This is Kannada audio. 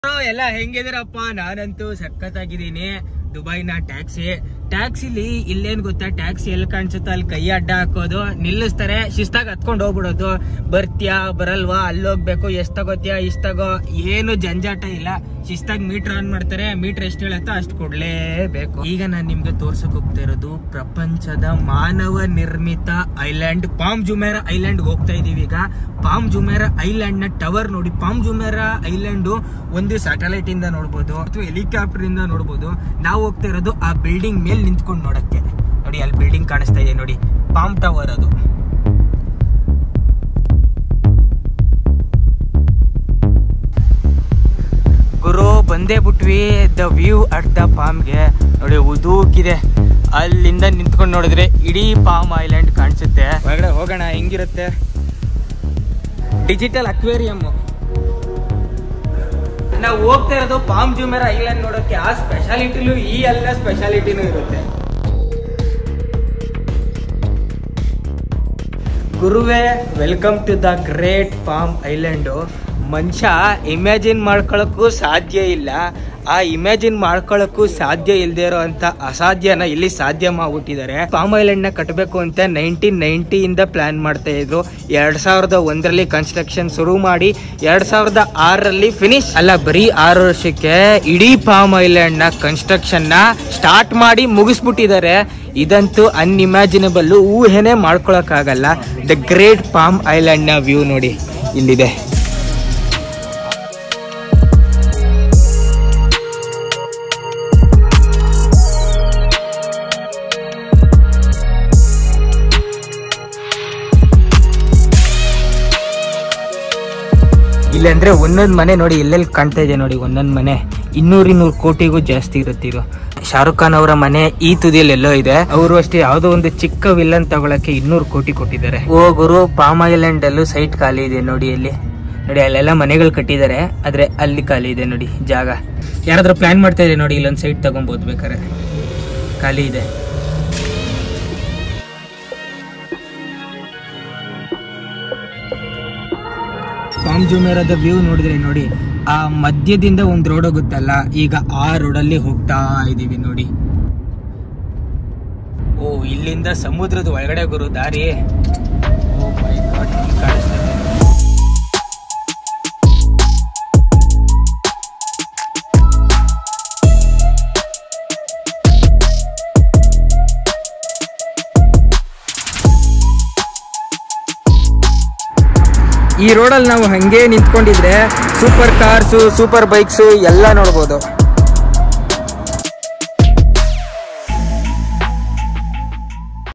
ಎಲ್ಲ ಹೆಂಗಿದಿರಪ್ಪ? ನಾನಂತೂ ಸಖತ್ತಾಗಿದ್ದೀನಿ. ದುಬೈನ ಟ್ಯಾಕ್ಸಿಲಿ ಇಲ್ಲೇನ್ ಗೊತ್ತಾ, ಟ್ಯಾಕ್ಸಿ ಎಲ್ಲಿ ಕಾಣಿಸುತ್ತೋ ಅಲ್ಲಿ ಕೈ ಅಡ್ಡ ಹಾಕೋದು, ನಿಲ್ಲಿಸ್ತಾರೆ, ಶಿಸ್ತಾಗಿ ಹತ್ಕೊಂಡು ಹೋಗ್ಬಿಡೋದು. ಬರ್ತೀಯಾ ಬರಲ್ವಾ, ಅಲ್ಲಿ ಹೋಗ್ಬೇಕು, ಎಷ್ಟ್ ತಗೋತೀಯಾ ಇಷ್ಟ ತಗೋ, ಏನು ಜಂಜಾಟ ಇಲ್ಲ. ಶಿಸ್ತಾಗಿ ಮೀಟರ್ ಆನ್ ಮಾಡ್ತಾರೆ, ಮೀಟರ್ ಎಷ್ಟು ಹೇಳುತ್ತೋ ಅಷ್ಟು ಕೊಡ್ಲೇಬೇಕು. ಈಗ ನಾನು ನಿಮ್ಗೆ ತೋರ್ಸಕ್ ಹೋಗ್ತಾ ಇರೋದು ಪ್ರಪಂಚದ ಮಾನವ ನಿರ್ಮಿತ ಐಲ್ಯಾಂಡ್ ಪಾಮ್ ಜುಮೇರಾ ಐಲ್ಯಾಂಡ್ ಹೋಗ್ತಾ ಇದೀವಿ. ಈಗ ಪಾಮ್ ಜುಮೇರಾ ಐಲ್ಯಾಂಡ್ ನ ಟವರ್ ನೋಡಿ. ಪಾಮ್ ಜುಮೇರಾ ಐಲ್ಯಾಂಡ್ ಒಂದು ಸ್ಯಾಟಲೈಟ್ ಇಂದ ನೋಡ್ಬೋದು ಅಥವಾ ಹೆಲಿಕಾಪ್ಟರ್ ಇಂದ ನೋಡ್ಬೋದು. ನಾವು ಹೋಗ್ತಾ ಇರೋದು ಆ ಬಿಲ್ಡಿಂಗ್ ಮೇಲೆ ನಿಂತ್ಕೊಂಡು ನೋಡಕ್ಕೆ. ನೋಡಿ ಅಲ್ಲಿ ಬಿಲ್ಡಿಂಗ್ ಕಾಣಿಸ್ತಾ ಇದೆ ನೋಡಿ, ಪಾಮ್ ಟವರ್ ಅದು. ಗುರು ಬಂದೇ ಬಿಟ್ವಿ ದ ವ್ಯೂ ಅಟ್ ದ ಪಾಮ್ಗೆ. ನೋಡಿ ಉದೂಕಿದೆ, ಅಲ್ಲಿಂದ ನಿಂತ್ಕೊಂಡು ನೋಡಿದ್ರೆ ಇಡೀ ಪಾಮ್ ಐಲ್ಯಾಂಡ್ ಕಾಣಿಸುತ್ತೆ. ಹೊರಗಡೆ ಹೋಗೋಣ, ಹೆಂಗಿರುತ್ತೆ. Digital aquarium. ನಾವು ಹೋಗ್ತಾ ಇರೋದು ಪಾಮ್ ಜುಮೇರಾ ಐಲ್ಯಾಂಡ್ ನೋಡೋಕೆ. ಆ ಸ್ಪೆಷಾಲಿಟಿಲೂ ಈ ಎಲ್ಲ ಸ್ಪೆಷಾಲಿಟಿನೂ ಇರುತ್ತೆ. ಗುರುವೇ, welcome to the great palm island. ಮನುಷ್ಯ ಇಮ್ಯಾಜಿನ್ ಮಾಡ್ಕೊಳಕ್ಕೂ ಸಾಧ್ಯ ಇಲ್ಲ, ಆ ಇಮ್ಯಾಜಿನ್ ಮಾಡ್ಕೊಳಕ್ಕೂ ಸಾಧ್ಯ ಇಲ್ಲದೆ ಇರೋ ಅಂತ ಅಸಾಧ್ಯನ ಇಲ್ಲಿ ಸಾಧ್ಯ ಮಾಡ್ಬಿಟ್ಟಿದ್ದಾರೆ. ಪಾಮ್ ಐಲ್ಯಾಂಡ್ ನ ಕಟ್ಟಬೇಕು ಅಂತ 1990 ಇಂದ ಪ್ಲಾನ್ ಮಾಡ್ತಾ ಇದ್ರು. 2001ರಲ್ಲಿ ಕನ್ಸ್ಟ್ರಕ್ಷನ್ ಶುರು ಮಾಡಿ 2006ರಲ್ಲಿ ಫಿನಿಶ್. ಅಲ್ಲ, ಬರೀ 6 ವರ್ಷಕ್ಕೆ ಇಡೀ ಪಾಮ್ ಐಲ್ಯಾಂಡ್ ನ ಕನ್ಸ್ಟ್ರಕ್ಷನ್ ನ ಸ್ಟಾರ್ಟ್ ಮಾಡಿ ಮುಗಿಸ್ಬಿಟ್ಟಿದ್ದಾರೆ. ಇದಂತೂ ಅನ್ಇಮ್ಯಾಜಿನಬಲ್, ಊಹೆನೆ ಮಾಡ್ಕೊಳಕ್ ಆಗಲ್ಲ. ದ ಗ್ರೇಟ್ ಪಾಮ್ ಐಲ್ಯಾಂಡ್ ನ ವ್ಯೂ ನೋಡಿ ಇಲ್ಲಿದೆ. ಇಲ್ಲಂದ್ರೆ ಒಂದೊಂದು ಮನೆ ನೋಡಿ ಎಲ್ಲೆಲ್ಲಿ ಕಾಣ್ತಾ ಇದೆ ನೋಡಿ, ಒಂದೊಂದು ಮನೆ 200 ಕೋಟಿಗೂ ಜಾಸ್ತಿ ಇರುತ್ತೆ. ಇದು ಶಾರುಖ್ ಖಾನ್ ಅವರ ಮನೆ ಈ ತುದಿಯಲ್ಲಿ ಎಲ್ಲೋ ಇದೆ. ಅವರು ಅಷ್ಟೇ ಯಾವುದೋ ಒಂದು ಚಿಕ್ಕ ವಿಲ್ಲನ್ ತಗೊಳಕ್ಕೆ 200 ಕೋಟಿ ಕೊಟ್ಟಿದ್ದಾರೆ. ಓ ಗುರು, ಪಾಮ್ ಐಲ್ಯಾಂಡ್ ಅಲ್ಲೂ ಸೈಟ್ ಖಾಲಿ ಇದೆ ನೋಡಿ. ಅಲ್ಲಿ ನೋಡಿ, ಅಲ್ಲೆಲ್ಲ ಮನೆಗಳು ಕಟ್ಟಿದ್ದಾರೆ, ಆದ್ರೆ ಅಲ್ಲಿ ಖಾಲಿ ಇದೆ ನೋಡಿ ಜಾಗ. ಯಾರಾದ್ರೂ ಪ್ಲಾನ್ ಮಾಡ್ತಾ ಇದೆ ನೋಡಿ, ಇಲ್ಲೊಂದು ಸೈಟ್ ತಗೊಬೋದು ಬೇಕಾರೆ, ಖಾಲಿ ಇದೆ. ಪಾಮ್ ಜುಮೇರಾದ ವ್ಯೂ ನೋಡಿದ್ರೆ ನೋಡಿ, ಆ ಮಧ್ಯದಿಂದ ಒಂದು ರೋಡ್ ಹೋಗುತ್ತಲ್ಲ, ಈಗ ಆ ರೋಡಲ್ಲಿ ಹೋಗ್ತಾ ಇದೀವಿ ನೋಡಿ. ಓ, ಇಲ್ಲಿಂದ ಸಮುದ್ರದ ಒಳಗಡೆ ಗುರು ದಾರಿ. ಓ ಮೈ ಗಾಡ್, ಕಾಣಿಸ್ತಾ ಇದೆ. ಈ ರೋಡಲ್ಲಿ ನಾವು ಹಂಗೆ ನಿಂತ್ಕೊಂಡಿದ್ರೆ ಸೂಪರ್ ಕಾರ್ಸು, ಸೂಪರ್ ಬೈಕ್ಸು ಎಲ್ಲ ನೋಡ್ಬೋದು.